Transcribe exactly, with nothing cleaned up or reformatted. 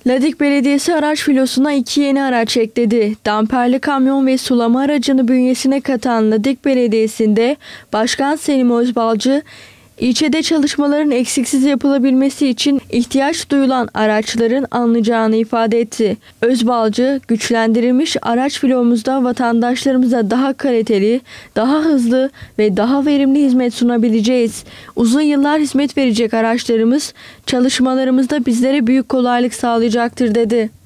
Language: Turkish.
Ladik Belediyesi Araç Filosu'na iki yeni araç ekledi. Damperli kamyon ve sulama aracını bünyesine katan Ladik Belediyesi'nde Başkan Selim Özbalcı, ilçede çalışmaların eksiksiz yapılabilmesi için ihtiyaç duyulan araçların alınacağını ifade etti. Özbalcı, güçlendirilmiş araç filomuzda vatandaşlarımıza daha kaliteli, daha hızlı ve daha verimli hizmet sunabileceğiz. Uzun yıllar hizmet verecek araçlarımız çalışmalarımızda bizlere büyük kolaylık sağlayacaktır dedi.